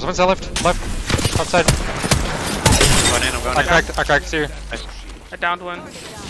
There's one side left, outside. I'm going in. I cracked two. I downed one.